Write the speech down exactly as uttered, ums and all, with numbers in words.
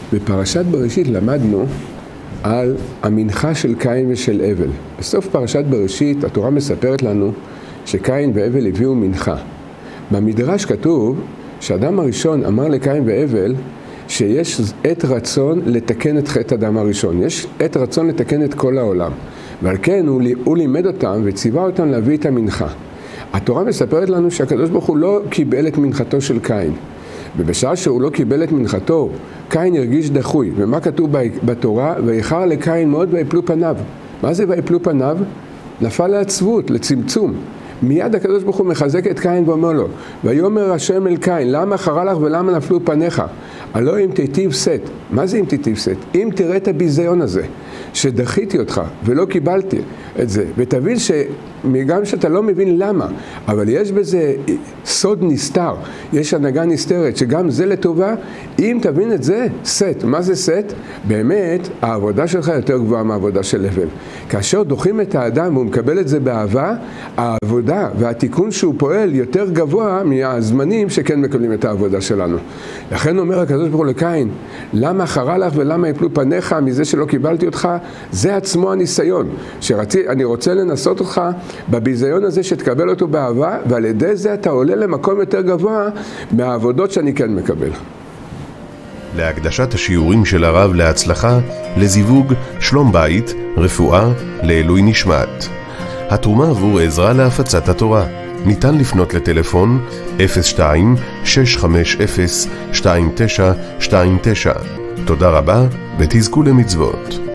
בפרשת בראשית למדנו על המנחה של קין ושל הבל. בסוף פרשת בראשית התורה מספרת לנו שקין והבל הביאו מנחה. במדרש כתוב שאדם הראשון אמר לקין והבל שיש עת רצון לתקן את חטא אדם הראשון. יש עת רצון לתקן את כל העולם. ועל כן הוא, הוא לימד אותם וציווה אותם להביא את המנחה. התורה מספרת לנו שהקדוש ברוך הוא לא קיבל את מנחתו של קין. ובשעה שהוא לא קיבל את מנחתו, קין הרגיש דחוי. ומה כתוב בתורה? ויחר לקין מאוד ויפלו פניו. מה זה ויפלו פניו? נפל לעצבות, לצמצום. מיד הקדוש ברוך הוא מחזק את קין ואומר לו, ויאמר השם אל קין, למה חרה לך ולמה נפלו פניך? הלא אם תיטיב שאת. מה זה אם תיטיב שאת? אם תראה את הביזיון הזה, שדחיתי אותך ולא קיבלתי את זה, ותבין שגם שאתה לא מבין למה, אבל יש בזה סוד נסתר, יש הנהגה נסתרת, שגם זה לטובה, אם תבין את זה, שאת. מה זה שאת? באמת, העבודה שלך יותר גבוהה מהעבודה של הבל. כאשר דוחים את האדם והוא מקבל את זה באהבה, העבודה והתיקון שהוא פועל יותר גבוה מהזמנים שכן מקבלים את העבודה שלנו. לכן אומר הקדוש ברוך הוא לקין, למה חרה לך ולמה יפלו פניך מזה שלא קיבלתי אותך? זה עצמו הניסיון, שאני רוצה לנסות אותך בביזיון הזה שתקבל אותו באהבה, ועל ידי זה אתה עולה למקום יותר גבוה מהעבודות שאני כן מקבל. להקדשת השיעורים של הרב להצלחה, לזיווג, שלום בית, רפואה, לעילוי נשמת. התרומה עבור עזרה להפצת התורה. ניתן לפנות לטלפון אפס שתיים שש חמש אפס שתיים תשע שתיים תשע. תודה רבה ותזכו למצוות.